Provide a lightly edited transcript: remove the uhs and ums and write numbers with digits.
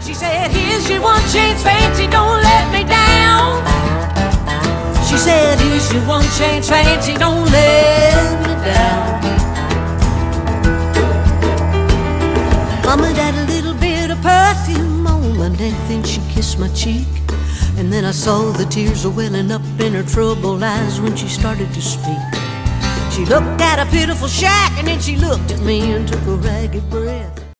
She said, here's your one chance, fancy, don't let me down. She said, here's your one chance, fancy, don't let me down. Mama got a little bit of perfume on my neck, then she kissed my cheek. And then I saw the tears welling up in her troubled eyes when she started to speak. She looked at a pitiful shack, and then she looked at me and took a ragged breath.